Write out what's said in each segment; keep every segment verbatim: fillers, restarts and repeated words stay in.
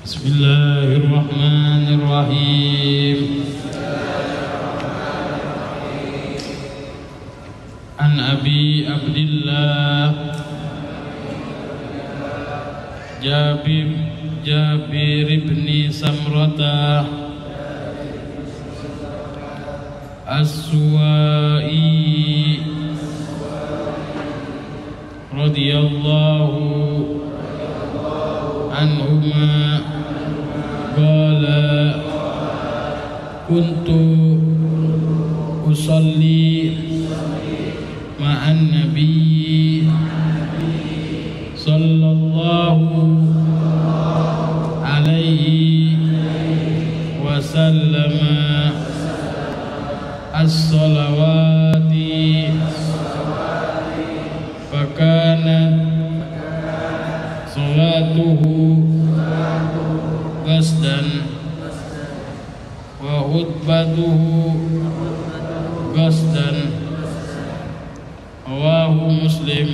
Bismillahirrahmanirrahim. An Abi Abdillah Jabir Jabir ibn Samrata As-Suwai radhiyallahu anhuma qala kuntu usalli ma'an nabi sallallahu alaihi wasallam as-salawati fakanat salatuhu qasdan wa khutbatuhu qasdan rawahu Muslim.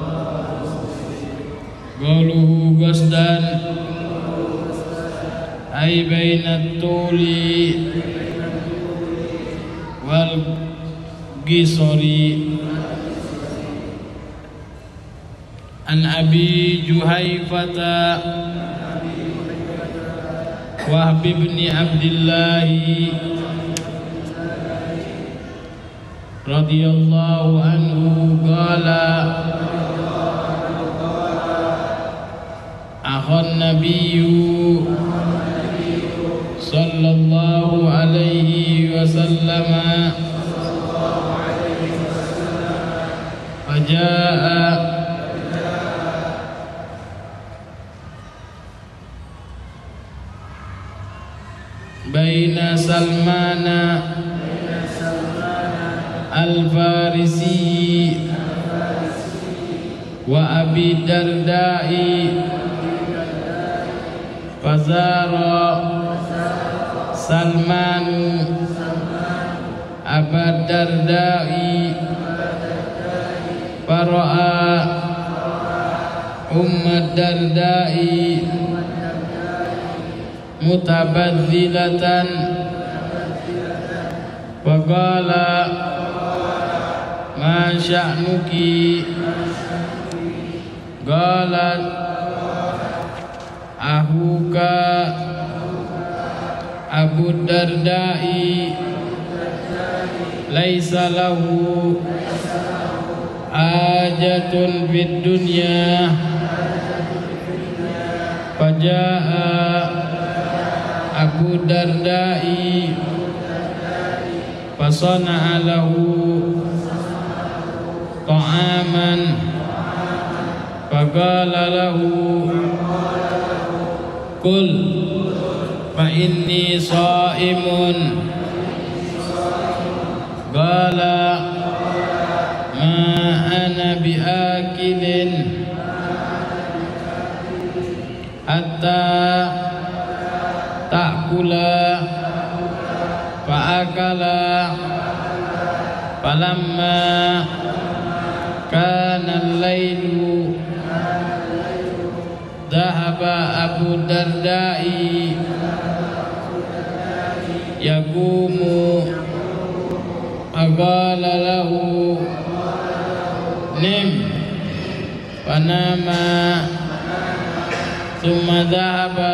Qauluhu qasdan ay bainat tuli wal qisari. An Abi Juhaifata Wahb ibn Abdillah radhiyallahu anhu qala akhan nabiyyu sallallahu alaihi wasallam fajaa baina Salmana al-Farisi wa Abi Dardai fazara Salmanu Abu Dardai fara'a Ummu Dardai mutabadzilatan wa qala ma sya'nuki qalat ahuka Abu Dardai laisa lahu ajatun fid dunya fajaa Abu Dardai fasana'a lahu ta'aman faqala lahu kul fa inni sha'imun qala ma ana biakilin hatta ta'kula fa'akala falamma kana al-lailu dhahaba Abu Dardai yaqumu faqala lahu nim fanama thumma dhahaba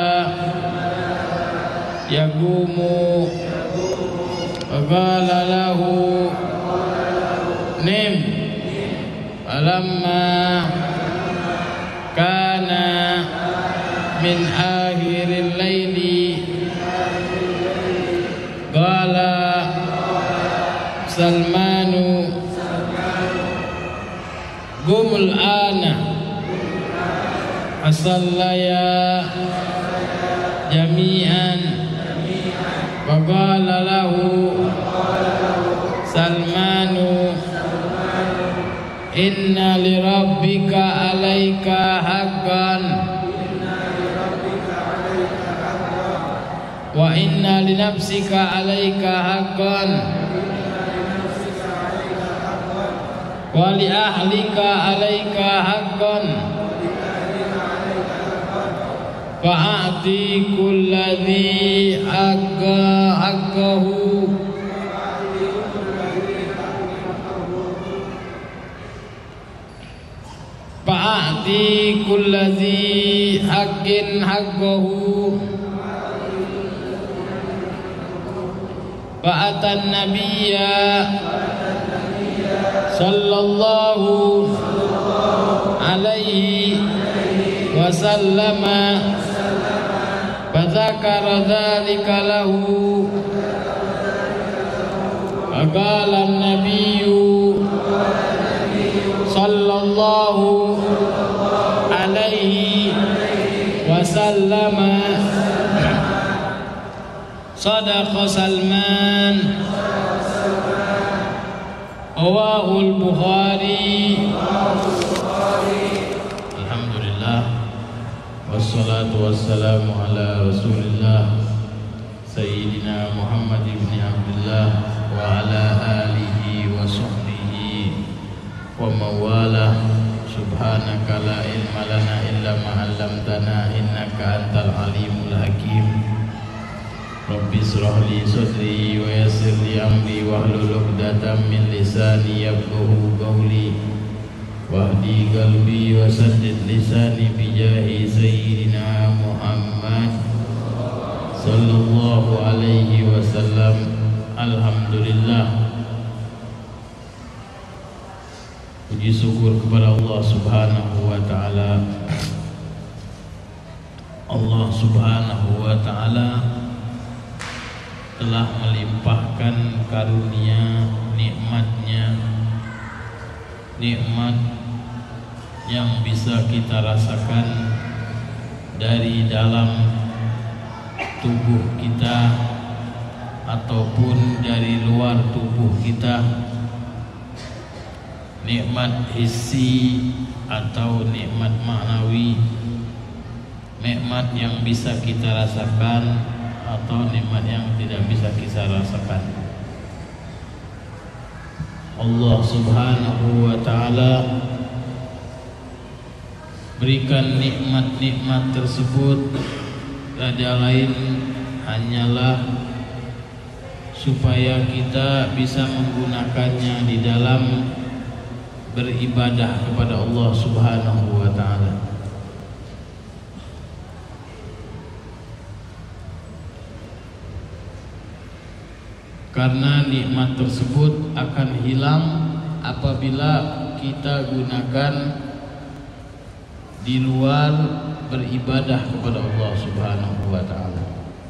yaqumu faqala lahu nim falamma kana min akhiril laili qala Salmanu qumul ana asallaya jami'an wa qala lahu Salmanu inna li rabbika alaika haqqan wa inna li nafsika alaika haqqan wa li ahlika alaika haqqan fa'ati kulladzi haqqa haqqahu fa'ati kulladzi haqqin haqqahu fa'atan nabiyya sallallahu alaihi wasallama fadzakara dzalika lahu faqala an-nabiyyu sallallahu alaihi wasallama sadaqa Salman rawahul Bukhari. Alhamdulillah wassalatu wassalamu ala Rasulillah Sayyidina Muhammad ibn Abdullah wa ala alihi wa sahbihi wa mawalah. Subhanaka la ilma lana illa ma 'allamtana innaka antal alimul hakim. Rabbi shrah li sadri wa yassir li amri wahlul 'uqdatam min lisani yafqahu qawli wahdi qalbi wa saddid lisani bi jahi sayyidina Muhammad sallallahu alaihi wasallam. Alhamdulillah, puji syukur kepada Allah Subhanahu wa taala. Allah Subhanahu wa taala telah melimpahkan karunia nikmatnya, nikmat yang bisa kita rasakan dari dalam tubuh kita ataupun dari luar tubuh kita, nikmat hissi atau nikmat maknawi, nikmat yang bisa kita rasakan atau nikmat yang tidak bisa kita rasakan. Allah Subhanahu wa taala berikan nikmat-nikmat tersebut tiada lain hanyalah supaya kita bisa menggunakannya di dalam beribadah kepada Allah Subhanahu wa taala. Karena nikmat tersebut akan hilang apabila kita gunakan di luar beribadah kepada Allah Subhanahu wa taala.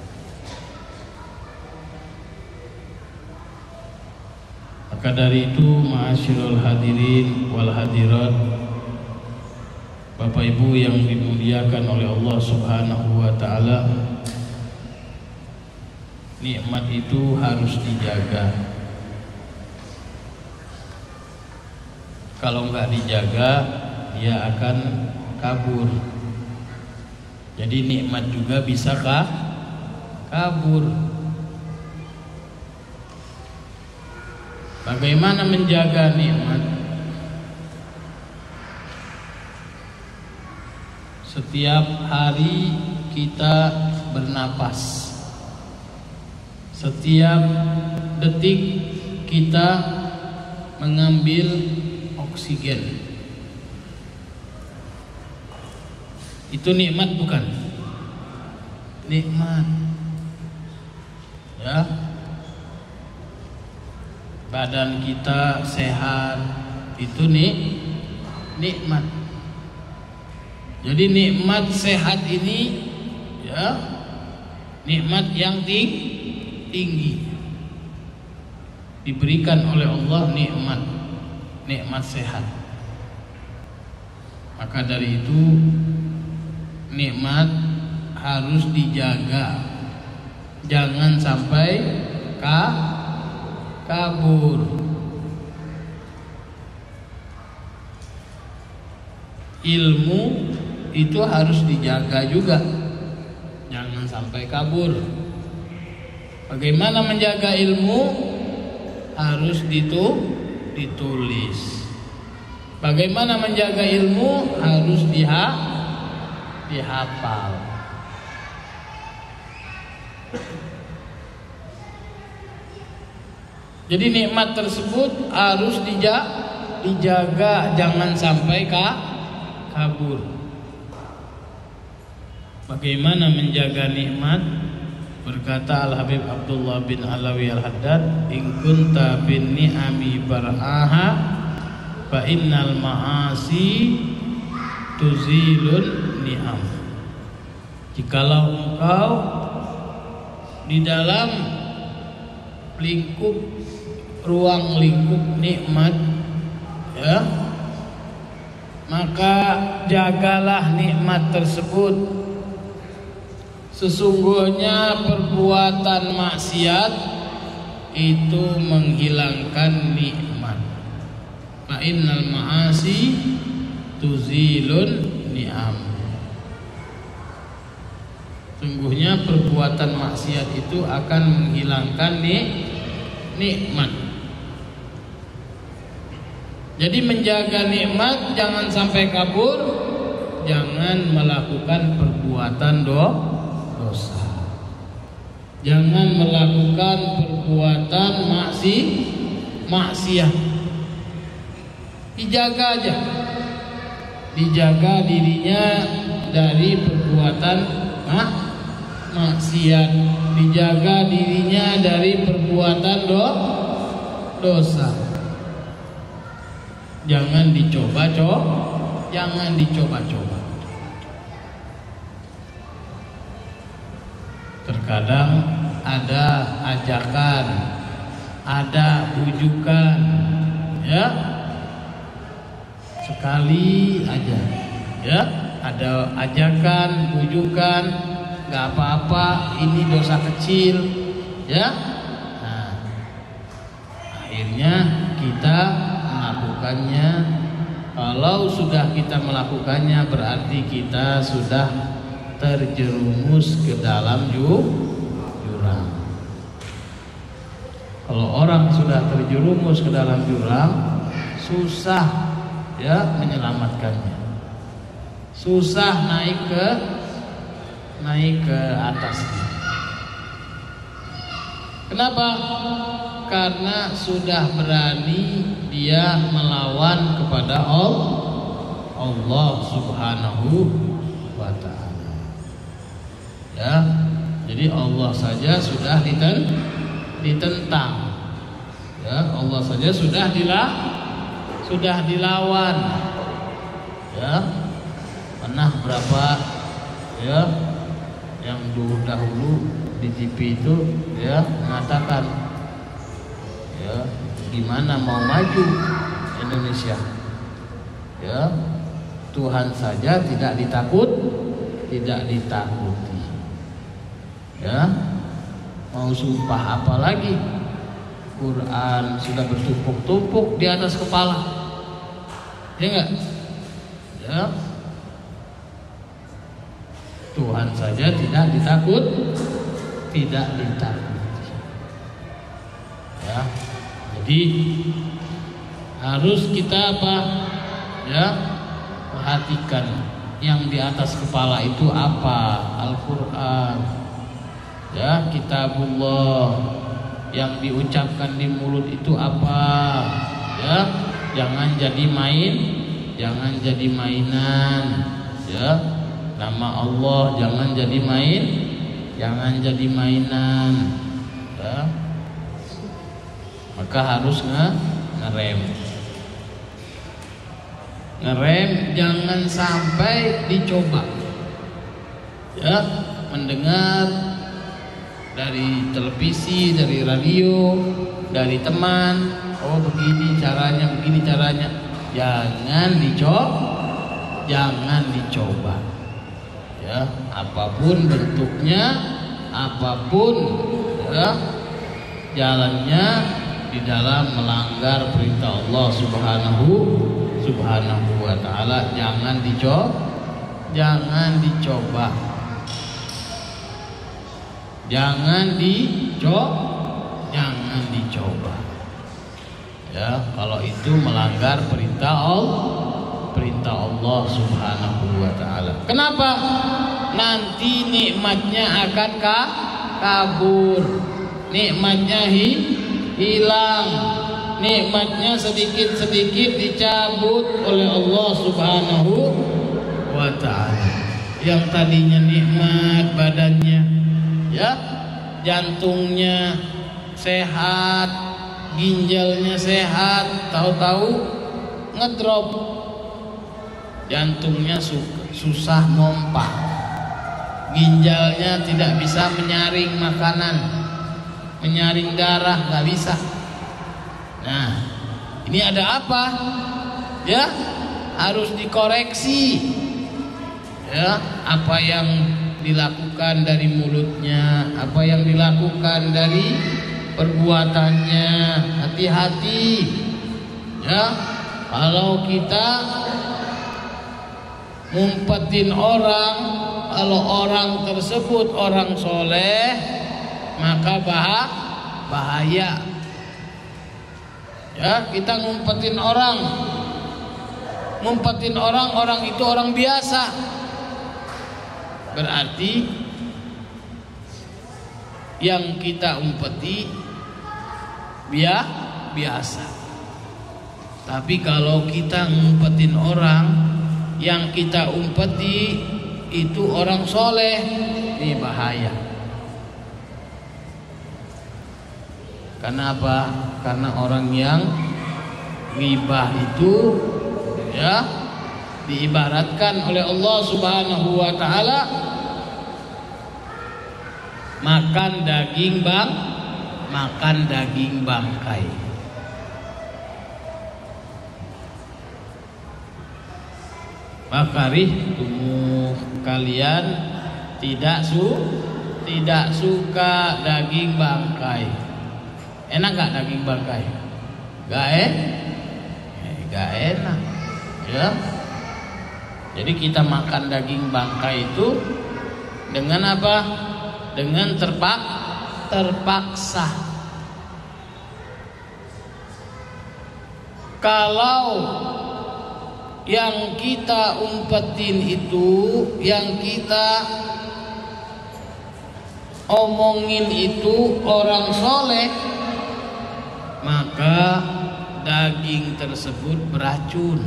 Maka dari itu, ma'asyiral hadirin wal hadirat, Bapak Ibu yang dimuliakan oleh Allah Subhanahu wa taala, nikmat itu harus dijaga. Kalau nggak dijaga, dia akan kabur. Jadi nikmat juga bisa kah? kabur. Bagaimana menjaga nikmat? Setiap hari kita bernapas, setiap detik kita mengambil oksigen. Itu nikmat bukan? Nikmat. Ya. Badan kita sehat, itu nih nikmat. Jadi nikmat sehat ini ya, nikmat yang tinggi diberikan oleh Allah, nikmat nikmat sehat. Maka dari itu nikmat harus dijaga, jangan sampai ka kabur. Ilmu itu harus dijaga juga, jangan sampai kabur. Bagaimana menjaga ilmu? Harus ditu, ditulis. Bagaimana menjaga ilmu? Harus diha, dihafal. Jadi nikmat tersebut harus dijaga, dijaga jangan sampai ka, kabur. Bagaimana menjaga nikmat? Berkata Al-Habib Abdullah bin Alawi Al-Haddad, "In kunta bin ni'ami bar'aha fa innal ma'asi tuzilun ni'am." Jikalau engkau di dalam lingkup ruang lingkup nikmat, ya, maka jagalah nikmat tersebut. Sesungguhnya perbuatan maksiat itu menghilangkan nikmat. Fa innal ma'asi tuzilun ni'am. Sungguhnya perbuatan maksiat itu akan menghilangkan nik nikmat. Jadi menjaga nikmat jangan sampai kabur, jangan melakukan perbuatan do dosa. Jangan melakukan perbuatan maksi maksiat. Dijaga aja. Dijaga dirinya dari perbuatan mak maksiat. Dijaga dirinya dari perbuatan do dosa. Jangan dicoba-coba, jangan dicoba-coba. Terkadang ada ajakan, ada bujukan, ya, sekali aja, ya, ada ajakan, bujukan, nggak apa-apa, ini dosa kecil, ya. Nah, akhirnya kita melakukannya. Kalau sudah kita melakukannya, berarti kita sudah terjerumus ke dalam jurang. Kalau orang sudah terjerumus ke dalam jurang, susah ya menyelamatkannya. Susah naik ke naik ke atasnya. Kenapa? Karena sudah berani dia melawan kepada Allah Subhanahu wa ta'ala. Ya, jadi Allah saja sudah diten, ditentang. Ya, Allah saja sudah dilah, sudah dilawan. Ya, pernah berapa ya yang dulu dahulu di T V itu ya mengatakan, ya, gimana mau maju Indonesia? Ya, Tuhan saja tidak ditakut, tidak ditakuti. Ya, mau sumpah apa lagi? Quran sudah bertumpuk-tumpuk di atas kepala, ya enggak? Ya, Tuhan saja tidak ditakut, tidak ditakuti. Ya, jadi harus kita apa? Ya, perhatikan yang di atas kepala itu apa? Al-Quran. Ya, kitabullah. Yang diucapkan di mulut itu apa? Ya, jangan jadi main, jangan jadi mainan. Ya, nama Allah jangan jadi main, jangan jadi mainan. Ya, maka harus nge ngerem, ngerem, jangan sampai dicoba. Ya, mendengar dari televisi, dari radio, dari teman, oh begini caranya, begini caranya, jangan dicoba, jangan dicoba. Ya, apapun bentuknya, apapun ya jalannya, di dalam melanggar perintah Allah Subhanahu Subhanahu wa ta'ala, jangan dicoba, jangan dicoba. Jangan dicoba, jangan dicoba. Ya, kalau itu melanggar perintah Allah, perintah Allah Subhanahu wa ta'ala. Kenapa? Nanti nikmatnya akan ka kabur, nikmatnya hi hilang, nikmatnya sedikit-sedikit dicabut oleh Allah Subhanahu wa ta'ala. Yang tadinya nikmat badannya, ya, jantungnya sehat, ginjalnya sehat, tahu-tahu ngedrop, jantungnya su susah mompa, ginjalnya tidak bisa menyaring makanan, menyaring darah nggak bisa. Nah, ini ada apa? Ya, harus dikoreksi. Ya, apa yang dilakukan dari mulutnya, apa yang dilakukan dari perbuatannya, hati-hati. Ya, kalau kita ngumpetin orang, kalau orang tersebut orang soleh, maka bah bahaya. Ya, kita ngumpetin orang, ngumpetin orang, orang itu orang biasa, berarti yang kita umpeti biar biasa. Tapi kalau kita ngumpetin orang, yang kita umpeti itu orang soleh, ini bahaya. Kenapa? Karena orang yang ghibah itu, ya, diibaratkan oleh Allah Subhanahu wa ta'ala makan daging bang, makan daging bangkai. Makarih tumuh, kalian tidak su tidak suka daging bangkai. Enak gak daging bangkai? Gak eh? Gak enak, ya. Jadi kita makan daging bangkai itu dengan apa? Dengan terpak, terpaksa. Kalau yang kita umpetin itu, yang kita omongin itu orang soleh, maka daging tersebut beracun.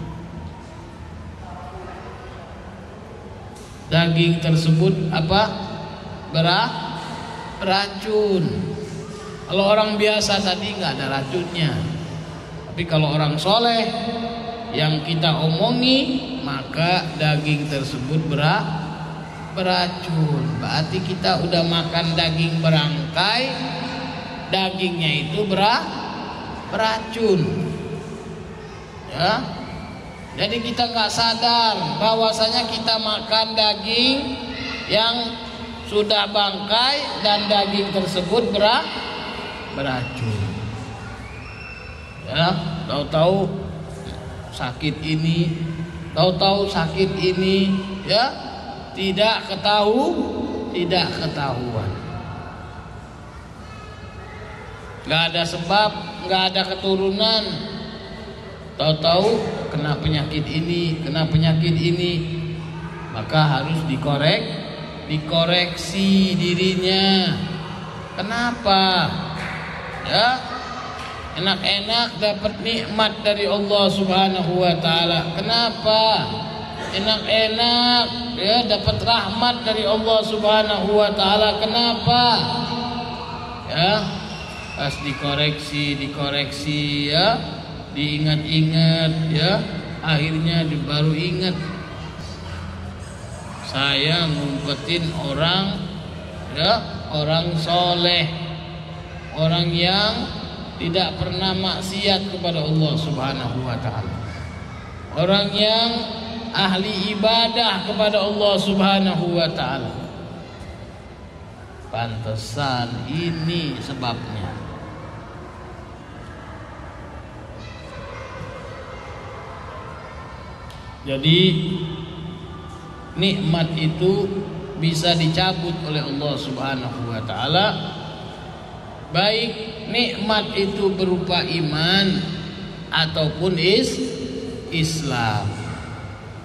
Daging tersebut apa? Berah, beracun. Kalau orang biasa tadi nggak ada racunnya, tapi kalau orang soleh yang kita omongi, maka daging tersebut berah, beracun. Berarti kita udah makan daging berangkai, dagingnya itu berah, beracun. Ya, jadi kita nggak sadar bahwasanya kita makan daging yang sudah bangkai dan daging tersebut berah, beracun. Ya, tahu-tahu sakit ini, tahu-tahu sakit ini, ya, tidak ketahu, tidak ketahuan. Nggak ada sebab, nggak ada keturunan, tahu-tahu kena penyakit ini, kena penyakit ini, maka harus dikorek. Dikoreksi dirinya. Kenapa? Ya, enak-enak dapat nikmat dari Allah Subhanahu wa ta'ala. Kenapa? Enak-enak ya dapat rahmat dari Allah Subhanahu wa ta'ala. Kenapa? Ya, pas dikoreksi, dikoreksi ya, diingat-ingat ya, akhirnya baru ingat. Saya ngumpetin orang, ya, orang soleh, orang yang tidak pernah maksiat kepada Allah Subhanahu wa ta'ala, orang yang ahli ibadah kepada Allah Subhanahu wa ta'ala. Pantesan ini sebabnya. Jadi nikmat itu bisa dicabut oleh Allah Subhanahu wa ta'ala, baik nikmat itu berupa iman ataupun is Islam.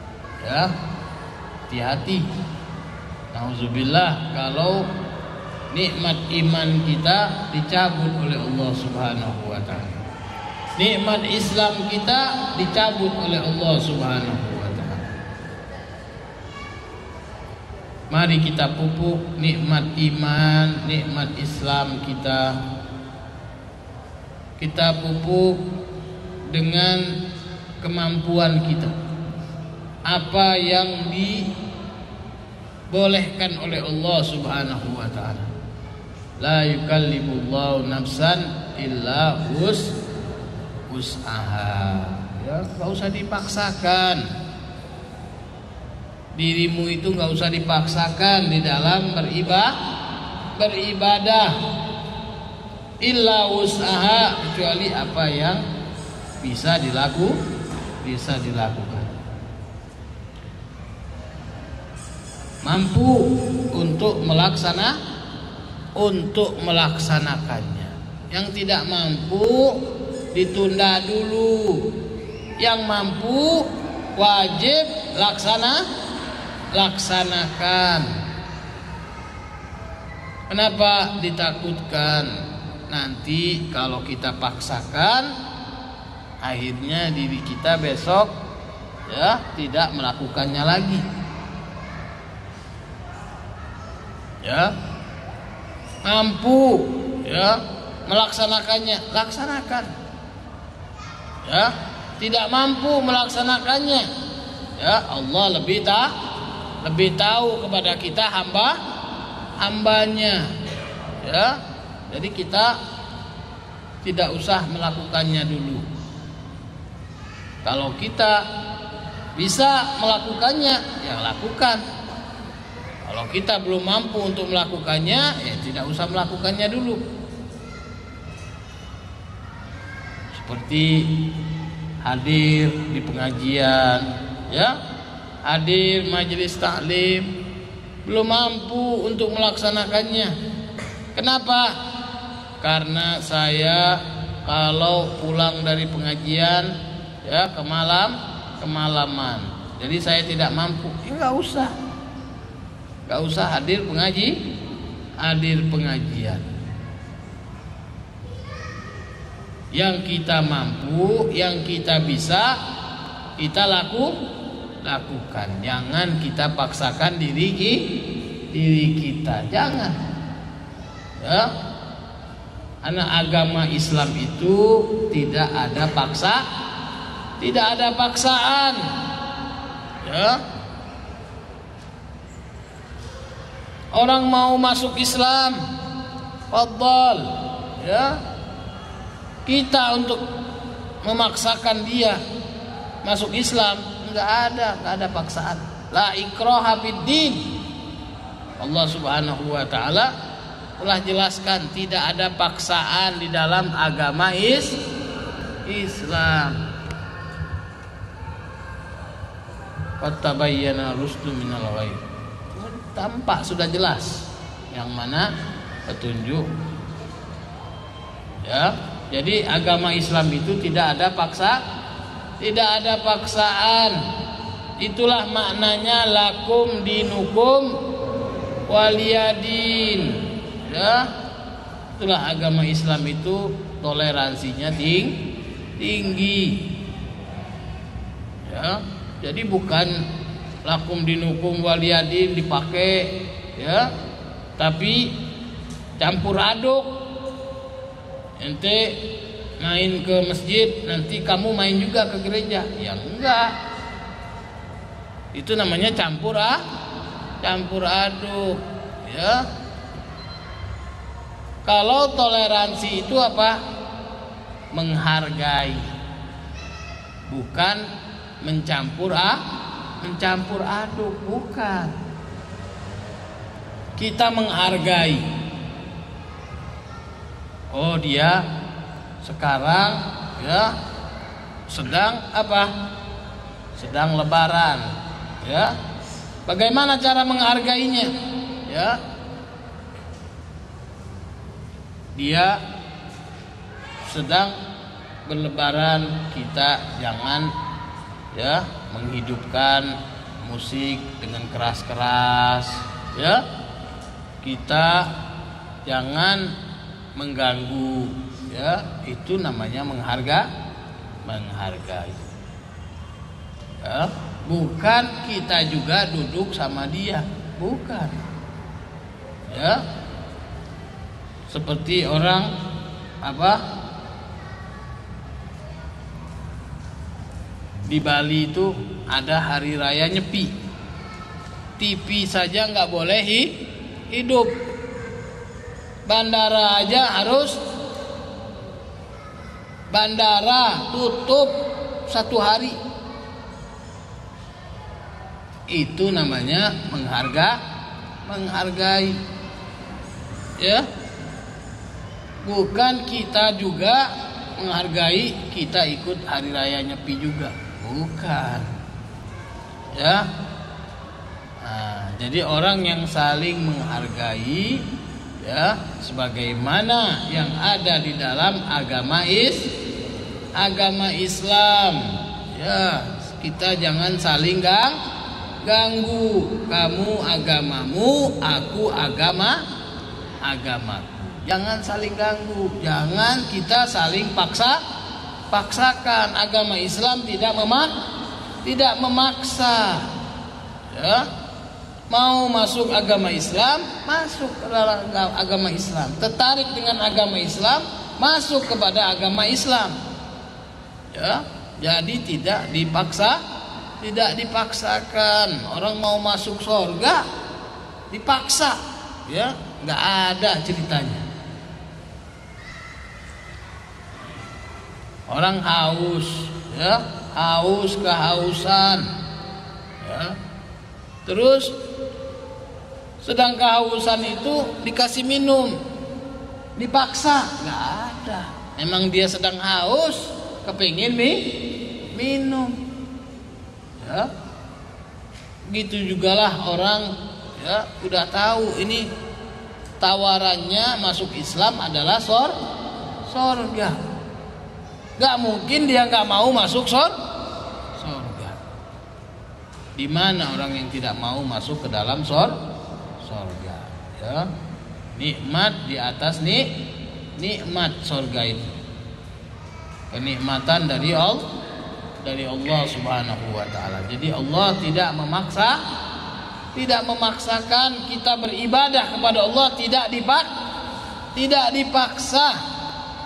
Ya, hati-hati. Nauzubillah kalau nikmat iman kita dicabut oleh Allah Subhanahu wa taala. Nikmat Islam kita dicabut oleh Allah Subhanahu wa taala. Mari kita pupuk nikmat iman, nikmat Islam kita. Kita pupuk dengan kemampuan kita. Apa yang dibolehkan oleh Allah Subhanahu wa taala. La yukallifullahu nafsan illa wus usaha. Ya, enggak usah dipaksakan. Dirimu itu enggak usah dipaksakan di dalam beribadah, beribadah. Illa usaha, kecuali apa yang bisa dilaku, bisa dilakukan. Mampu untuk melaksana, untuk melaksanakannya. Yang tidak mampu ditunda dulu. Yang mampu wajib laksana, laksanakan. Kenapa ditakutkan? Nanti kalau kita paksakan, akhirnya diri kita besok ya tidak melakukannya lagi. Ya, mampu ya melaksanakannya, laksanakan. Ya, tidak mampu melaksanakannya, ya Allah lebih tahu, lebih tahu kepada kita hamba hambanya. Ya, jadi kita tidak usah melakukannya dulu. Kalau kita bisa melakukannya, ya lakukan. Kalau kita belum mampu untuk melakukannya, ya tidak usah melakukannya dulu. Seperti hadir di pengajian, ya, hadir majelis taklim, belum mampu untuk melaksanakannya. Kenapa? Karena saya kalau pulang dari pengajian ya ke malam, kemalaman. Jadi saya tidak mampu. Ya enggak usah. Enggak usah hadir pengaji, hadir pengajian. Yang kita mampu, yang kita bisa, kita laku lakukan. Jangan kita paksakan diri diri kita. Jangan. Ya. Karena agama Islam itu tidak ada paksa, tidak ada paksaan. Ya. Orang mau masuk Islam, fadhal, ya. Kita untuk memaksakan dia masuk Islam, enggak ada, enggak ada paksaan. La ikraha fiddin. Allah Subhanahu wa taala telah jelaskan tidak ada paksaan di dalam agama is Islam. Qad tabayyana rusdu minal ghayy. Tampak sudah jelas yang mana petunjuk. Ya, jadi agama Islam itu tidak ada paksa, tidak ada paksaan. Itulah maknanya lakum dinukum waliyadin. Ya, itulah agama Islam itu toleransinya ting, tinggi. Ya, jadi bukan lakum dinukum waliyadin dipakai, ya, tapi campur aduk. Ente main ke masjid, nanti kamu main juga ke gereja. Ya enggak. Itu namanya campur ah, campur aduk. Ya. Kalau toleransi itu apa? Menghargai, bukan mencampur ah, mencampur aduk, bukan. Kita menghargai. Oh, dia sekarang ya sedang apa? Sedang lebaran, ya. Bagaimana cara menghargainya? Ya. Dia sedang berlebaran, kita jangan ya menghidupkan musik dengan keras-keras, ya. Kita jangan mengganggu, ya, itu namanya mengharga, menghargai. Ya, bukan kita juga duduk sama dia, bukan. Ya, seperti orang apa di Bali itu ada hari raya Nyepi, T V saja nggak boleh hidup, bandara aja harus bandara tutup satu hari. Itu namanya mengharga, menghargai, ya. Bukan kita juga menghargai, kita ikut hari raya Nyepi juga, bukan, ya. Nah, jadi orang yang saling menghargai, ya, sebagaimana yang ada di dalam agama is agama Islam, ya. Kita jangan saling gang, ganggu. Kamu agamamu, aku agama agamaku. Jangan saling ganggu, jangan kita saling paksa paksakan. Agama Islam tidak memak tidak memaksa, ya. Mau masuk agama Islam, masuk ke dalam agama Islam. Tertarik dengan agama Islam, masuk kepada agama Islam, ya. Jadi tidak dipaksa, tidak dipaksakan. Orang mau masuk surga dipaksa, ya, nggak ada ceritanya. Orang haus, ya, haus kehausan, ya. Terus sedang kehausan itu dikasih minum, dipaksa, nggak ada. Emang dia sedang haus, kepingin mi, minum, ya. Gitu jugalah orang, ya, udah tahu ini tawarannya masuk Islam adalah sor, sorga. Gak mungkin dia gak mau masuk sor, sorga. Di mana orang yang tidak mau masuk ke dalam sor, sorga, ya. Nikmat di atas nik, nikmat sorga itu. Kenikmatan dari Allah, dari Allah Subhanahu wa taala. Jadi Allah tidak memaksa, tidak memaksakan kita beribadah kepada Allah, tidak dipak, tidak dipaksa.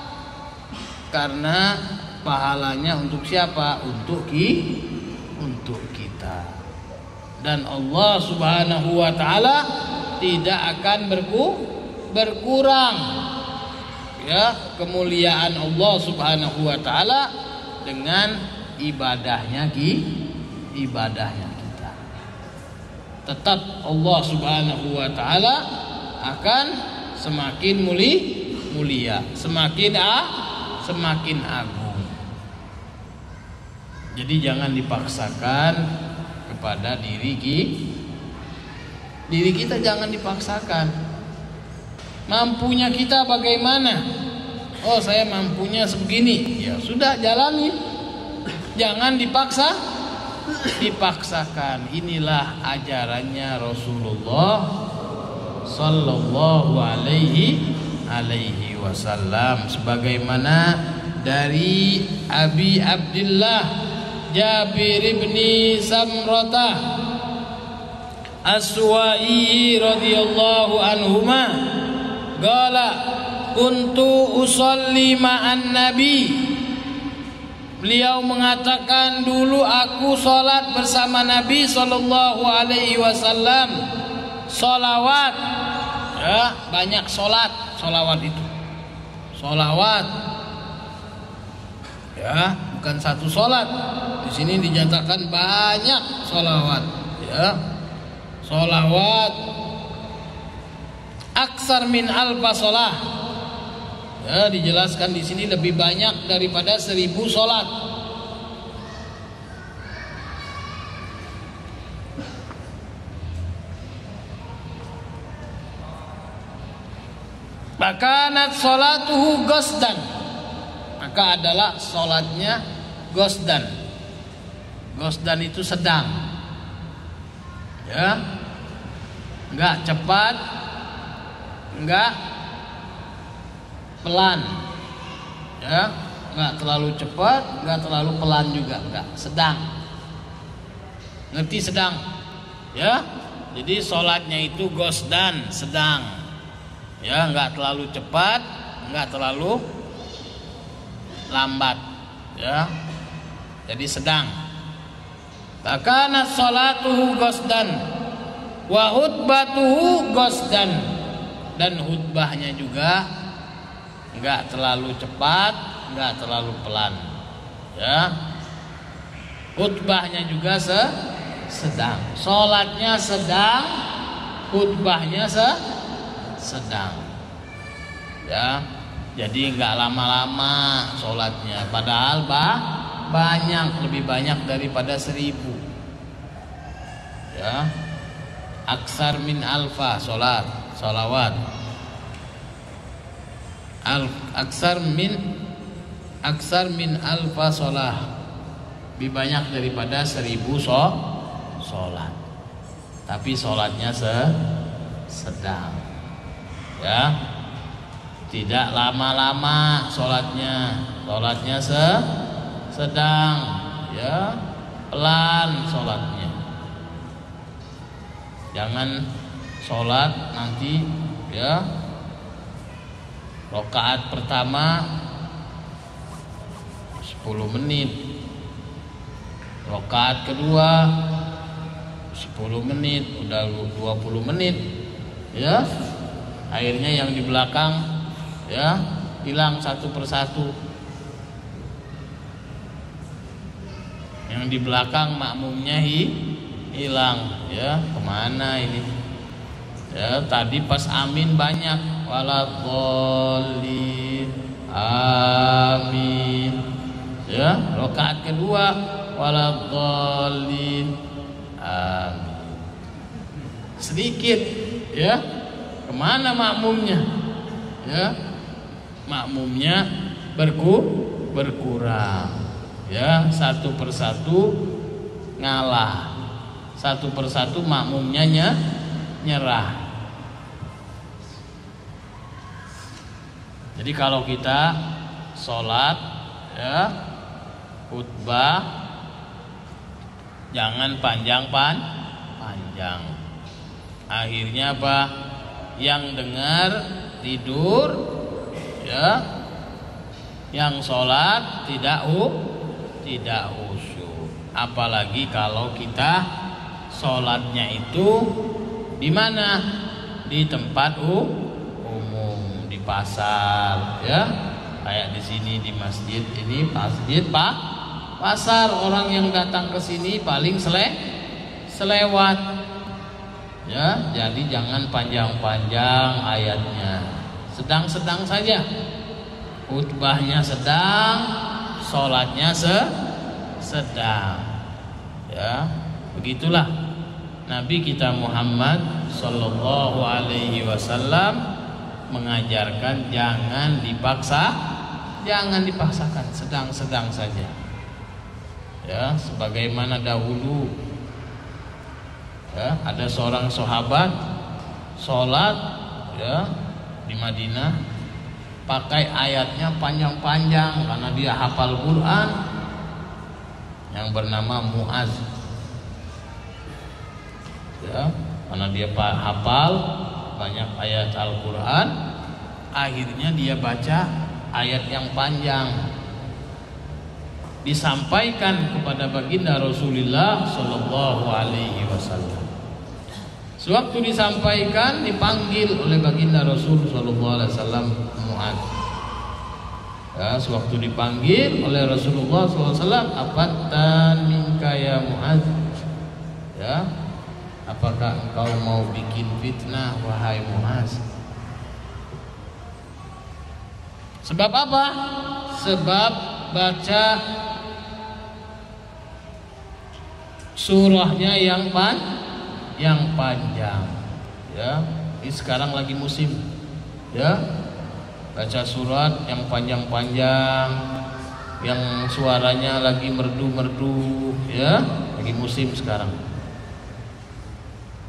Karena pahalanya untuk siapa? Untuk ki, untuk kita. Dan Allah Subhanahu wa taala tidak akan berku, berkurang, ya, kemuliaan Allah Subhanahu wa taala dengan ibadahnya ki, ibadahnya kita. Tetap Allah Subhanahu wa taala akan semakin muli, mulia, semakin a semakin agung. Jadi jangan dipaksakan kepada diri kita. Diri kita jangan dipaksakan. Mampunya kita bagaimana? Oh, saya mampunya sebegini. Ya sudah, jalani. Jangan dipaksa, dipaksakan. Inilah ajarannya Rasulullah sallallahu alaihi alaihi wasallam, sebagaimana dari Abi Abdullah Jabir bin Samrata As-Suwai radhiyallahu anhuma qala kuntu usolli ma'an nabi. Beliau mengatakan, dulu aku salat bersama Nabi sallallahu alaihi wasallam. Salawat, ya, banyak salat. Salawat itu salawat, ya, bukan satu salat. Di sini dinyatakan banyak salawat, ya. Salawat aksar min alfa salah, ya, dijelaskan di sini lebih banyak daripada seribu salat. Bakanat salatuhu gosdan, maka adalah salatnya gosdan. Gosdan itu sedang, ya, enggak cepat, enggak pelan, ya, nggak terlalu cepat, nggak terlalu pelan juga, nggak, sedang. Ngerti sedang, ya? Jadi sholatnya itu gosdan, sedang, ya, nggak terlalu cepat, nggak terlalu lambat, ya. Jadi sedang. Takana sholatuhu gosdan, wa hutbatuhu gosdan, dan hutbahnya juga nggak terlalu cepat, nggak terlalu pelan, ya. Hutbahnya juga se sedang, sholatnya sedang, hutbahnya se sedang, ya. Jadi nggak lama-lama sholatnya, padahal bah banyak, lebih banyak daripada seribu, ya. Aksar min alfa sholat, sholawat. Al aksar min aksar min alfa sholah, lebih banyak daripada seribu so, sholat. Tapi sholatnya se sedang, ya. Tidak lama-lama sholatnya, sholatnya se sedang, ya, pelan sholatnya. Jangan sholat nanti, ya, rakaat pertama sepuluh menit, rakaat kedua sepuluh menit, udah dua puluh menit, ya. Akhirnya yang di belakang, ya, hilang satu persatu. Yang di belakang makmumnya hi, hilang, ya. Kemana ini? Ya, tadi pas amin banyak, waladhdallin, amin, ya. Rakaat kedua waladhdallin, amin, sedikit, ya. Kemana makmumnya? Ya, makmumnya berku berkurang, ya. Satu persatu ngalah, satu persatu makmumnya nyerah. Jadi kalau kita sholat, ya, khutbah, jangan panjang-panjang. Akhirnya apa? Yang dengar tidur, ya. Yang sholat tidak uh, tidak khusyuk. Apalagi kalau kita sholatnya itu di mana? Di tempat uh, umum, di pasar, ya. Kayak di sini di masjid ini, masjid pak, pasar. Orang yang datang ke sini paling sele, selewat. Ya, jadi jangan panjang-panjang ayatnya, sedang-sedang saja. Khutbahnya sedang, sholatnya se sedang, ya. Begitulah Nabi kita Muhammad Sallallahu Alaihi Wasallam mengajarkan jangan dipaksa, jangan dipaksakan, sedang-sedang saja, ya. Sebagaimana dahulu, ya, ada seorang sahabat sholat, ya, di Madinah, pakai ayatnya panjang-panjang karena dia hafal Quran, yang bernama Muaz, ya, karena dia hafal banyak ayat Al-Quran. Akhirnya dia baca ayat yang panjang, disampaikan kepada baginda Rasulullah Sallallahu Alaihi Wasallam. Sewaktu disampaikan, dipanggil oleh baginda Rasul Sallallahu Alaihi Wasallam Mu'adz. Ya, sewaktu dipanggil oleh Rasulullah Sallallahu Alaihi Wasallam, apatan minka ya Mu'adz? Ya, apakah engkau mau bikin fitnah wahai Mu'adz? Sebab apa? Sebab baca surahnya yang pan, yang panjang, ya. Ini sekarang lagi musim, ya. Baca surat yang panjang-panjang, yang suaranya lagi merdu-merdu, ya. Lagi musim sekarang.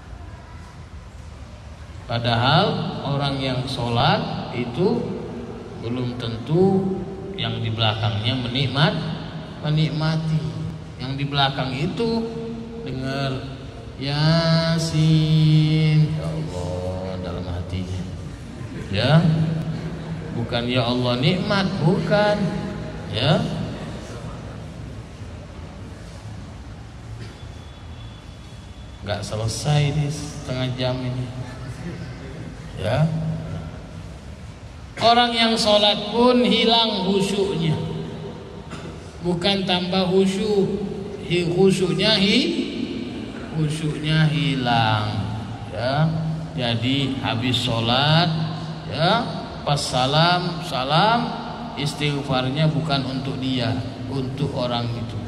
Padahal orang yang sholat itu belum tentu yang di belakangnya menikmat menikmati. Yang di belakang itu dengar Yasin, ya Allah dalam hatinya, ya, bukan ya Allah nikmat, bukan, ya. Nggak selesai di setengah jam ini, ya. Orang yang sholat pun hilang khusyuknya, bukan tambah khusyuk, khusyuknya hi, khusyuknya hilang, ya. Jadi habis sholat, ya, pas salam, salam, istighfarnya bukan untuk dia, untuk orang itu,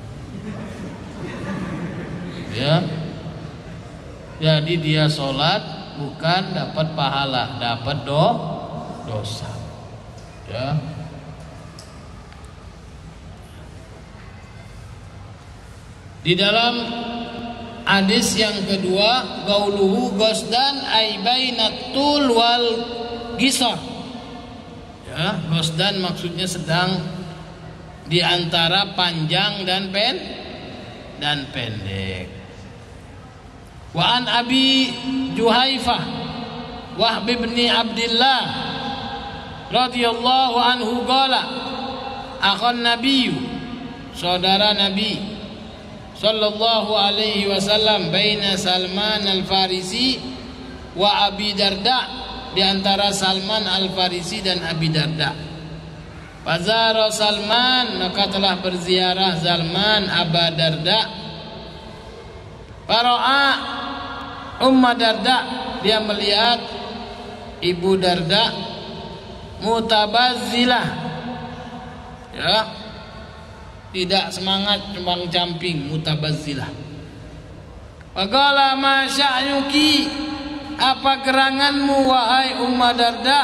ya. Jadi dia sholat bukan dapat pahala, dapat do, dosa, ya. Di dalam hadis yang kedua, gauluhu gosdan ay bainatul wal gisar, ya. Gosdan maksudnya sedang di antara panjang dan pen dan pendek. Wa an Abi Juhaifah Wahb bin Abdullah radhiyallahu anhu qala akhon nabiyyu, saudara Nabi sallallahu alaihi wasallam, baina Salman al-Farisi wa Abi Darda, di antara Salman al-Farisi dan Abi Darda. Fazara Salman, maka telah berziarah Salman Abu Darda. Fara'a Umma Darda, dia melihat Ibu Darda mutabazzilah, ya, tidak semangat, cembang camping, mutabazzilah. Faqala ma sya'nuki, apa geranganmu wahai Umma Darda?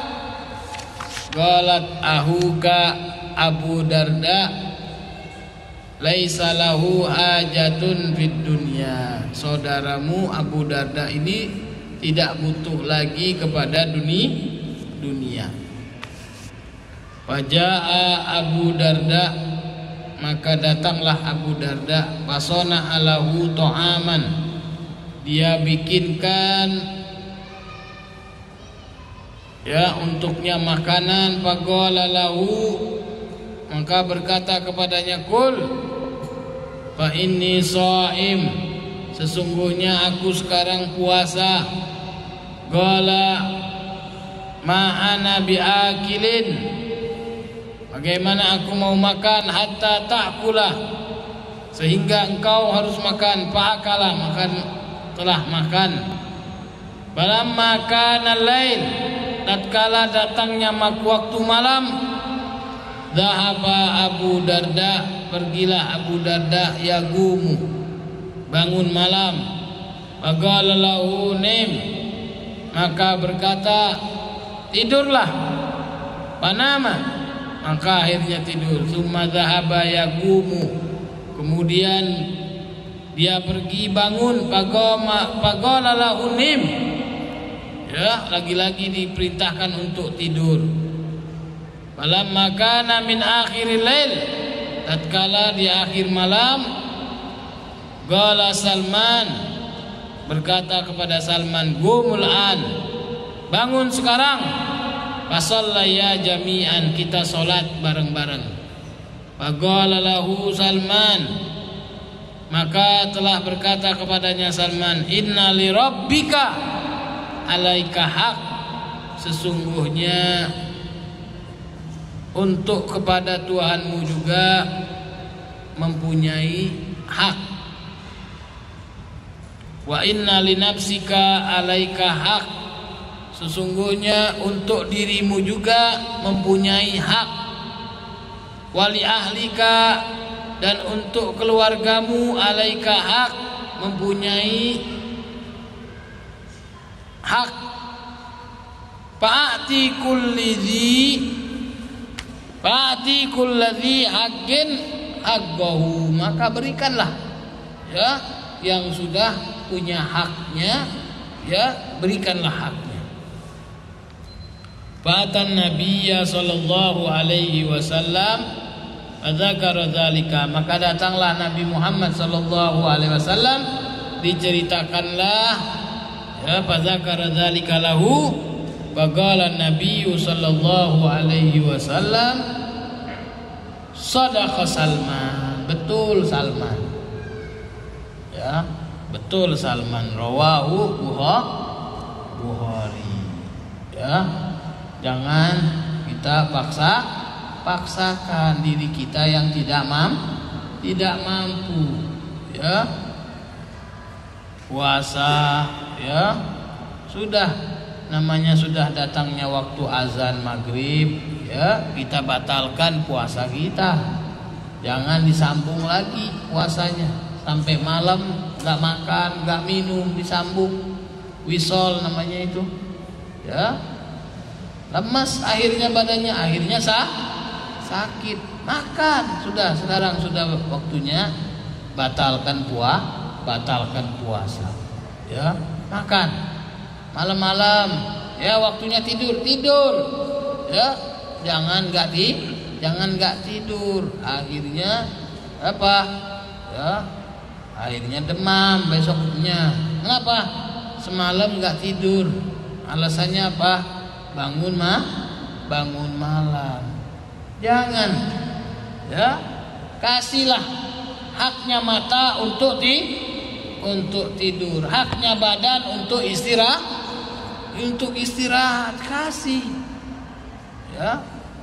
Qalat ahuka Abu Darda laisa lahu hajatun fid dunya, saudaramu Abu Darda ini tidak butuh lagi kepada dunia dunia. Faja'a Abu Darda, maka datanglah Abu Darda. Fasona alahu ta'aman, dia bikinkan, ya, untuknya makanan. Faqala lahu, maka berkata kepadanya, kul fa inni shaim, sesungguhnya aku sekarang puasa. Qala ma ana biakilin, bagaimana aku mau makan, hatta ta'kula, sehingga engkau harus makan. Fa'akala, makan, telah makan. Falamma kana lail, tatkala datangnya waktu malam, dhahaba Abu Darda, pergilah Abu Darda, yagumu, bangun malam. Faqala lahu nim, maka berkata tidurlah. Panama, maka akhirnya tidur. Summa dhahaba yagumu, kemudian dia pergi bangun. Faqama faqala lahu nim, ya, lagi-lagi diperintahkan untuk tidur. Falamma kana min akhiril lail, tatkala di akhir malam, qala Salman, berkata kepada Salman, qumul an, bangun sekarang. Fasallaya jami'an, kita salat bareng-bareng. Faqala lahu Salman, maka telah berkata kepadanya Salman, inna li rabbika alaika haq, sesungguhnya untuk kepada Tuhanmu juga mempunyai hak. Wa inna li nafsika alaika haq, sesungguhnya untuk dirimu juga mempunyai hak. Wali ahlika, dan untuk keluargamu alaika hak, mempunyai hak. Fa'ati kulli dzi Fa'ati kulladzi haqqin haqqahu, maka berikanlah, ya, yang sudah punya haknya, ya, berikanlah haknya. Fatan Nabiyya sallallahu alaihi wasallam fadzakara dzalika, maka datanglah Nabi Muhammad sallallahu alaihi wasallam, diceritakanlah ya fadzakara dzalika lahu, faqala Nabi sallallahu alaihi wasallam shadaqa Salman, betul Salman. Ya, betul Salman, rawahu Bukhari. Ya, jangan kita paksa paksakan diri kita yang tidak mam tidak mampu. Ya, puasa ya sudah, namanya sudah datangnya waktu azan maghrib ya, kita batalkan puasa kita. Jangan disambung lagi puasanya sampai malam, nggak makan nggak minum, disambung wisol namanya itu ya, lemas akhirnya badannya, akhirnya sah, sakit. Makan sudah, sekarang sudah waktunya batalkan puah batalkan puasa ya. Makan malam-malam ya, waktunya tidur tidur ya, jangan nggak di jangan nggak tidur, akhirnya apa ya, akhirnya demam besoknya. Kenapa? Semalam nggak tidur, alasannya apa? Bangun mah bangun malam. Jangan ya, kasihlah haknya mata untuk di untuk tidur, haknya badan untuk istirahat untuk istirahat, kasih ya.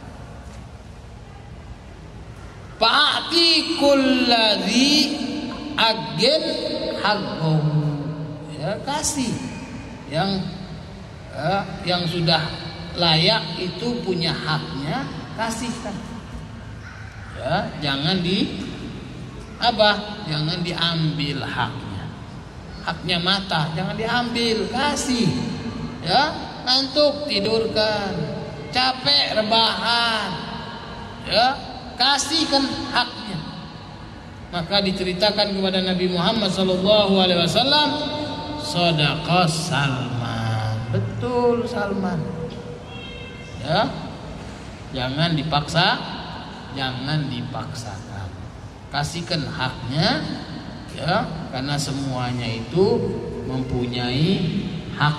Fa'ati kulladzi agen haqqahu ya, kasih yang ya, yang sudah layak itu punya haknya, kasihkan ya. Jangan di apa? Jangan diambil haknya. Haknya mata jangan diambil, kasih ya. Ngantuk tidurkan, capek rebahan ya, kasihkan haknya. Maka diceritakan kepada Nabi Muhammad sallallahu alaihi wasallam, shadaqa Salman, betul Salman ya. Jangan dipaksa, jangan dipaksakan, kasihkan haknya ya, karena semuanya itu mempunyai hak.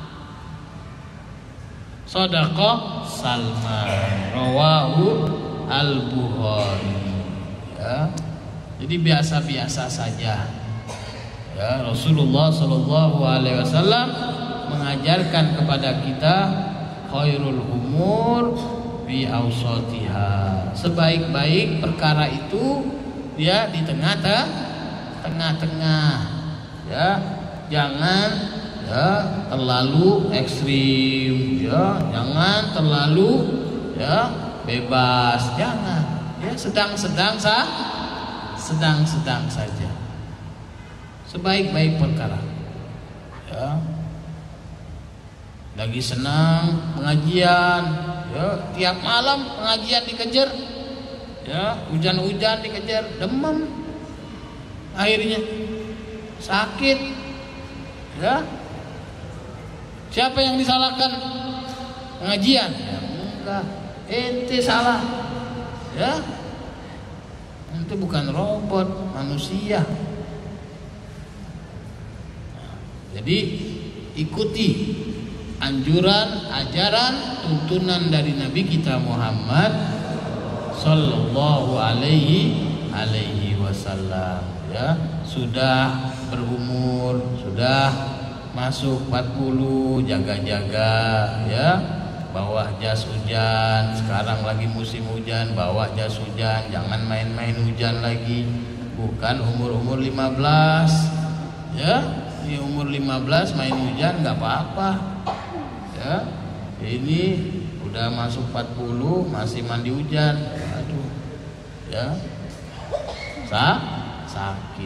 Shadaqa Salman, rawahu Al-Bukhari ya. Jadi biasa-biasa saja ya. Rasulullah sallallahu alaihi wasallam mengajarkan kepada kita khairul umur fi awsatiha, sebaik-baik perkara itu dia di tengah-tengah ya. Jangan ya terlalu ekstrim ya, jangan terlalu ya bebas, jangan ya, sedang-sedang sah sedang-sedang saja, sebaik-baik perkara ya. Lagi senang pengajian ya, tiap malam pengajian dikejar ya, hujan-hujan dikejar, demam, akhirnya sakit ya. Siapa yang disalahkan? Pengajian ya, enggak, ente salah ya. Ente bukan robot, manusia. Jadi ikuti anjuran, ajaran, tuntunan dari Nabi kita Muhammad sallallahu alaihi alaihi wasallam ya. Sudah berumur, sudah masuk empat puluh, jaga-jaga ya. Bawah jas hujan, sekarang lagi musim hujan, bawa jas hujan, jangan main-main hujan lagi. Bukan umur-umur lima belas ya, di umur lima belas main hujan nggak apa-apa ya. Ini udah masuk empat puluh masih mandi hujan, aduh ya, Sa sakit.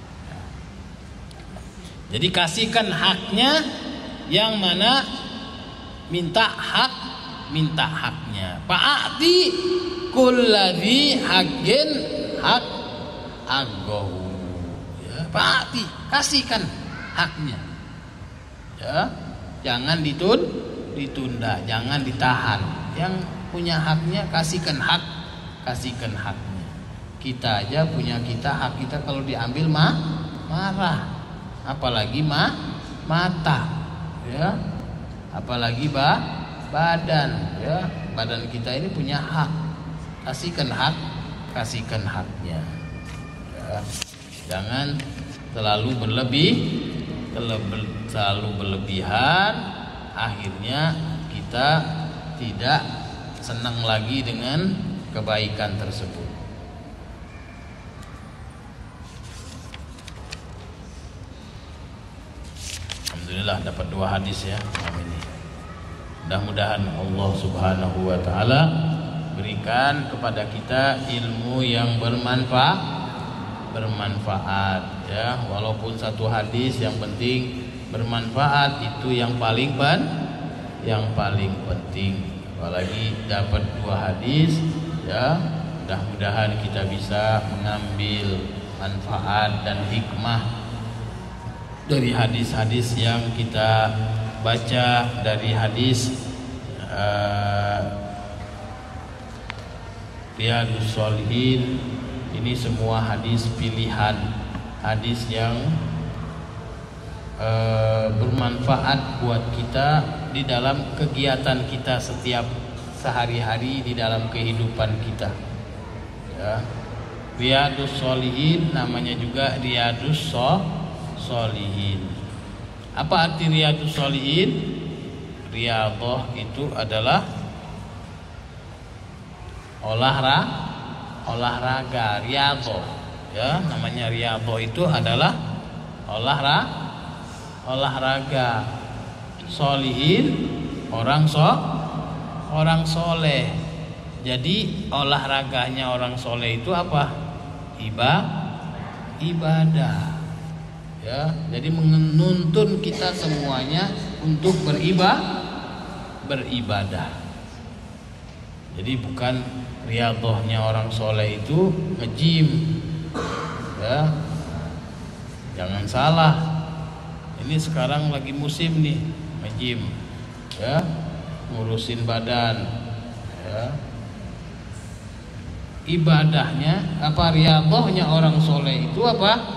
Jadi kasihkan haknya, yang mana minta hak, minta haknya. Fa'ati kulladzi haqqin hak agahu ya. Fa'ati, kasihkan haknya ya. Jangan ditun ditunda, jangan ditahan. Yang punya haknya kasihkan hak, kasihkan haknya. Kita aja punya kita hak kita kalau diambil mah marah, apalagi mah mata, ya, apalagi bah badan, ya, badan kita ini punya hak, kasihkan hak, kasihkan haknya. Ya. Jangan terlalu berlebih, terlalu berlebihan, akhirnya kita tidak senang lagi dengan kebaikan tersebut. Alhamdulillah dapat dua hadis ya malam ini. Mudah-mudahan Allah Subhanahu wa taala berikan kepada kita ilmu yang bermanfaat, bermanfaat ya. Walaupun satu hadis, yang penting bermanfaat, itu yang paling pen, yang paling penting. Apalagi dapat dua hadis ya, mudah-mudahan kita bisa mengambil manfaat dan hikmah dari hadis-hadis yang kita baca, dari hadis uh, Riyadhus Shalihin. Ini semua hadis pilihan, hadis yang uh, bermanfaat buat kita di dalam kegiatan kita setiap sehari-hari, di dalam kehidupan kita ya. Riyadhus Shalihin namanya juga Riyadhus Shalihin. Apa arti Riyadhus Shalihin? Riyadhah itu adalah olahraga, olahraga riyadhah ya, namanya riyadhah itu adalah olahraga, olahraga. Sholihin orang so, orang soleh. Jadi olahraganya orang soleh itu apa? Iba, ibadah. Ya, jadi menuntun kita semuanya untuk beribadah, beribadah. Jadi bukan riyadhahnya orang soleh itu nge-gym, ya. Jangan salah. Ini sekarang lagi musim nih, nge-gym, ya, ngurusin badan, ya. Ibadahnya apa? Riyadhahnya orang soleh itu apa?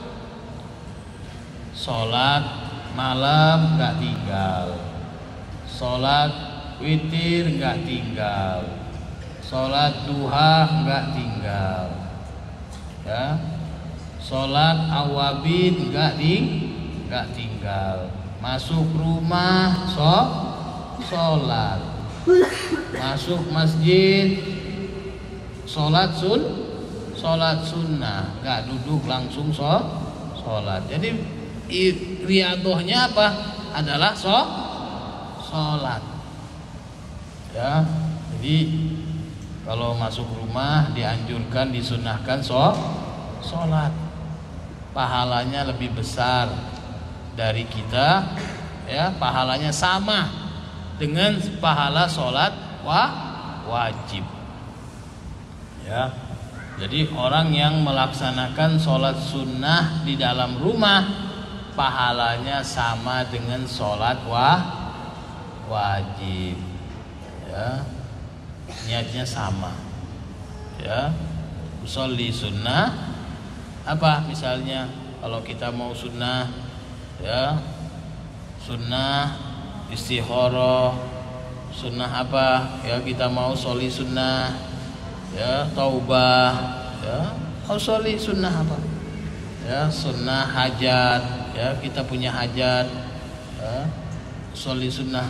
Sholat malam nggak tinggal, sholat witir nggak tinggal, sholat duha nggak tinggal, ya, sholat awabin nggak di nggak tinggal, masuk rumah so sholat, masuk masjid sholat sun sholat sunnah, nggak duduk langsung so sholat. Jadi riyadhahnya apa? Adalah so sholat ya. Jadi kalau masuk rumah dianjurkan, disunahkan so sholat, pahalanya lebih besar dari kita ya, pahalanya sama dengan pahala sholat wa wajib ya. Jadi orang yang melaksanakan sholat sunnah di dalam rumah, pahalanya sama dengan sholat wa wajib ya, niatnya sama ya. Sholli sunnah apa? Misalnya kalau kita mau sunnah ya, sunnah istikharah, sunnah apa ya, kita mau sholli sunnah ya, taubah ya, mau sholli sunnah apa ya, sunnah hajat ya, kita punya hajat ya, sholli sunnah,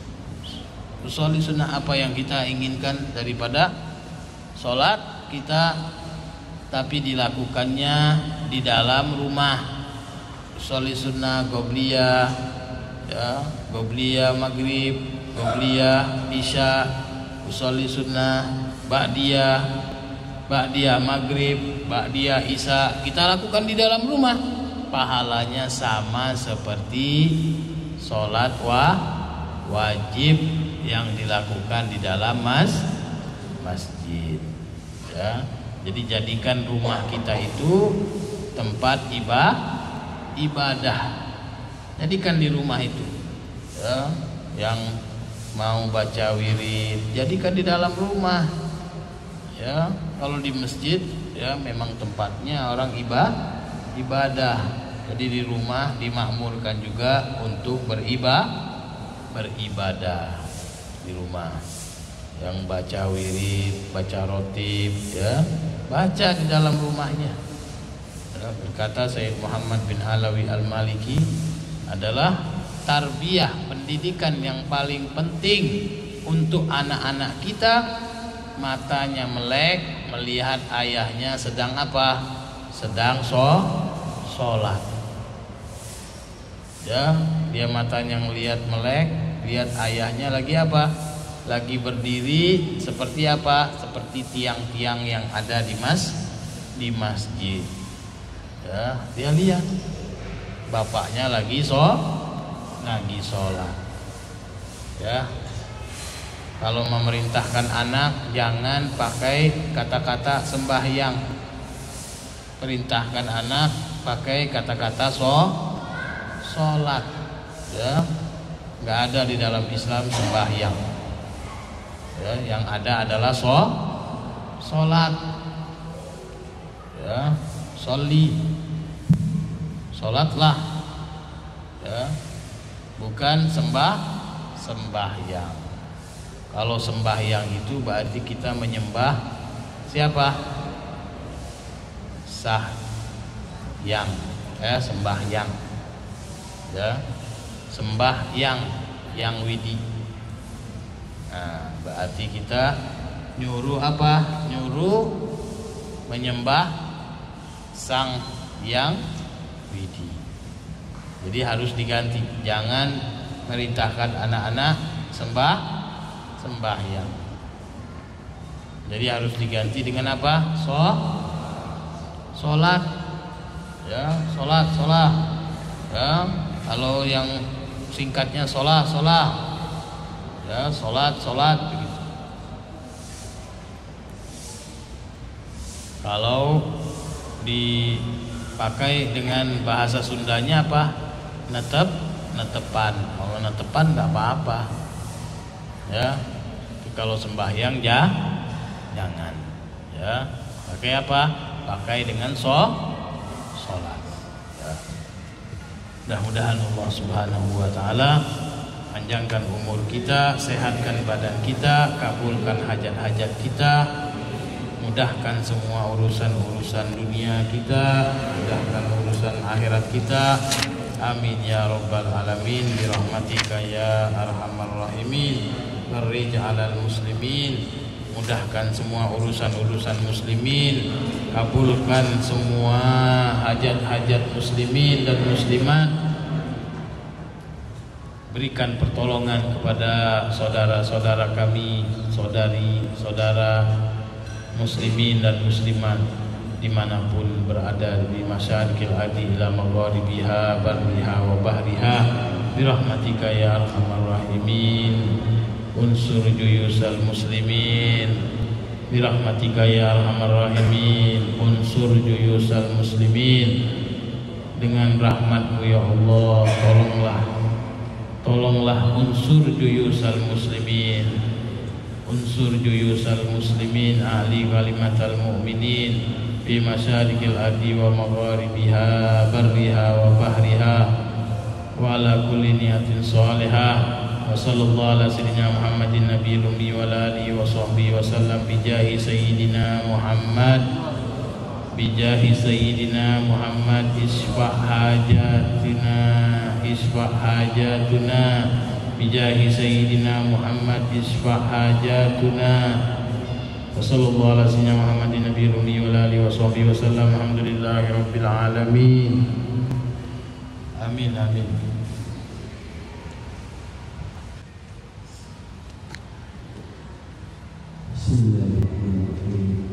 sholli sunnah apa yang kita inginkan daripada sholat kita, tapi dilakukannya di dalam rumah. Sholli sunnah qobliyah ya, qobliyah maghrib, qobliyah isya, sholli sunnah ba'diyah, ba'diyah maghrib, ba'diyah isya, kita lakukan di dalam rumah, pahalanya sama seperti sholat wa wajib yang dilakukan di dalam mas masjid ya. Jadi jadikan rumah kita itu tempat ibadah, ibadah. Jadikan di rumah itu ya, yang mau baca wirid, jadikan di dalam rumah. Ya, kalau di masjid ya memang tempatnya orang ibadah, ibadah. Jadi di rumah dimakmurkan juga untuk beribadah, beribadah di rumah. Yang baca wirid, baca rotib, ya baca di dalam rumahnya. Ya, berkata Sayyid Muhammad bin Alawi Al-Maliki, adalah tarbiyah, pendidikan yang paling penting untuk anak-anak kita. Matanya melek melihat ayahnya sedang apa? Sedang so, sholat. Ya, dia matanya melihat melek, lihat ayahnya lagi apa? Lagi berdiri seperti apa? Seperti tiang-tiang yang ada di mas di masjid. Ya, dia lihat bapaknya lagi so, lagi sholat. Ya, kalau memerintahkan anak jangan pakai kata-kata sembahyang. Perintahkan anak pakai kata-kata so, sholat. Ya, nggak ada di dalam Islam sembahyang. Ya, yang ada adalah so, sholat. Ya, sholli, sholatlah. Ya, bukan sembah sembahyang. Kalau sembahyang itu berarti kita menyembah siapa? Sah yang, ya, sembahyang. Ya, sembahyang yang widi. Nah, berarti kita nyuruh apa? Nyuruh menyembah sang yang widi. Jadi harus diganti. Jangan merintahkan anak-anak sembah sembahyang. Jadi harus diganti dengan apa? So, sholat. Ya, sholat, sholat. Ya, kalau yang singkatnya sholat, sholat. Ya, sholat, sholat begitu. Kalau dipakai dengan bahasa Sundanya apa? Netep, netepan. Kalau netepan nggak apa-apa. Ya, tapi kalau sembahyang ya jangan. Ya, pakai apa? Pakai dengan so, sholat. Ya. Mudah-mudahan Allah Subhanahu Wa Taala panjangkan umur kita, sehatkan badan kita, kabulkan hajat-hajat kita, mudahkan semua urusan-urusan dunia kita, mudahkan urusan akhirat kita. Amin ya rabbal alamin, birahmatika ya arhamar rahimin. Farij 'alal muslimin, mudahkan semua urusan-urusan muslimin, kabulkan semua hajat-hajat muslimin dan muslimat. Berikan pertolongan kepada saudara-saudara kami, saudari-saudara muslimin dan muslimat dimanapun berada, di masyarikil ardi ila magharibiha barriha wa bahriha, birahmatika ya arhamar rahimin. Unsur juyusal muslimin, birahmatika ya arhamar rahimin. Unsur juyusal muslimin, dengan rahmatmu ya Allah, tolonglah Tolonglah unsur juyusal muslimin, unsur juyusal muslimin, ahli kalimatal mu'minin, fi masyarikil ardi wa magharibiha barriha wa bahriha, wa ala kulli niyatin salihah. Wa sallallahu ala sayyidina Muhammadin nabiyil ummi wa ala alihi wa sahbihi wa sallam, bijahi sayyidina Muhammad, bijahi sayyidina Muhammad, isfa hajatina, isfa hajatuna, bijahi sayyidina Muhammad, isfa hajatuna. Wa sallallahu ala sayyidina Muhammadin nabiyil ummi wa ala alihi wa sahbihi wa sallam. Alhamdulillahi rabbil alamin. Amin amin. Bismillahirrahmanirrahim.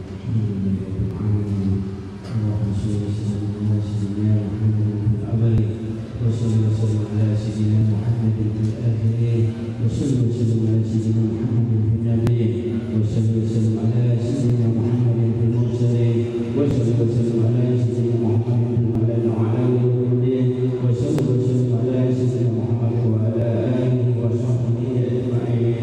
Wa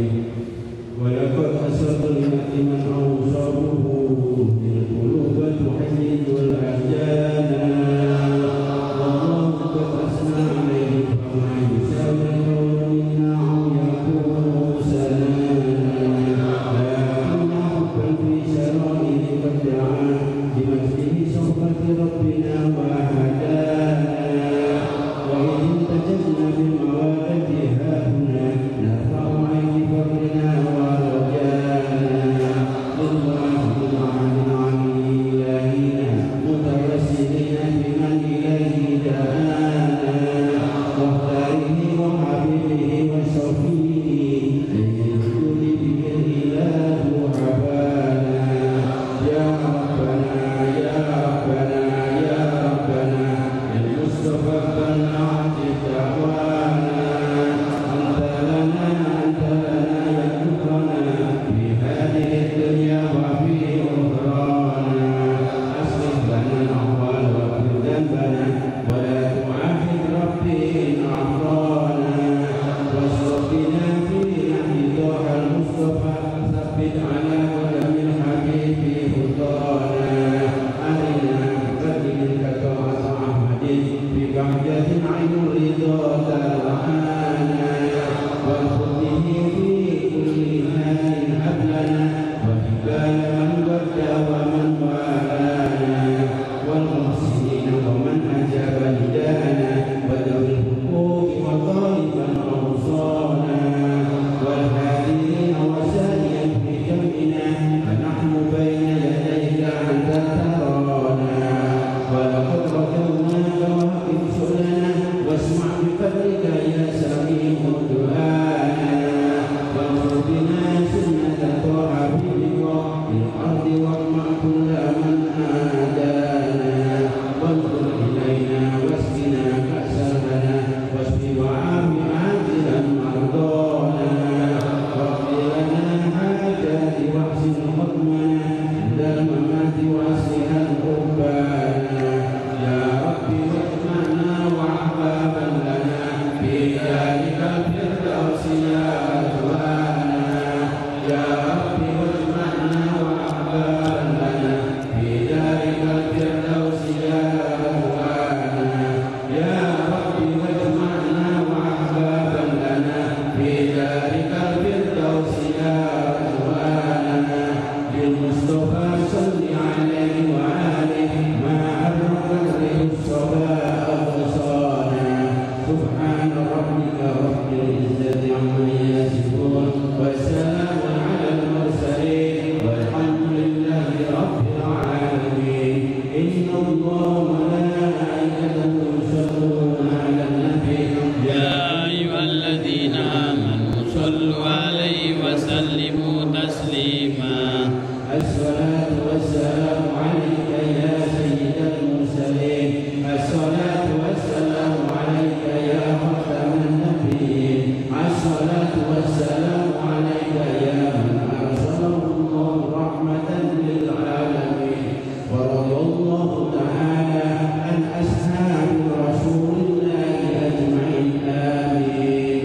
عليه وسلموا تسليما. الصلاة والسلام عليك يا سيد المرسلين. الصلاة والسلام عليك يا خاتم النبيين. الصلاة والسلام عليك يا من أرسله الله رحمة للعالمين. ورضي الله تعالى عن أصحاب رسول الله أجمعين. آمين.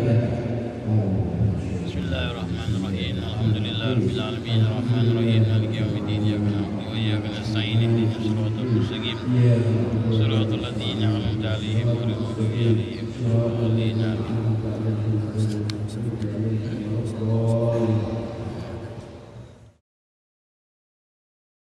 بسم الله الرحمن الرحيم. الحمد لله رب العالمين الرحمن الرحيم مالك يوم الدين. إياك نعبد وإياك نستعين اهدنا الصراط المستقيم صراط الذين أنعمت عليهم غير المغضوب عليهم ولا الضالين.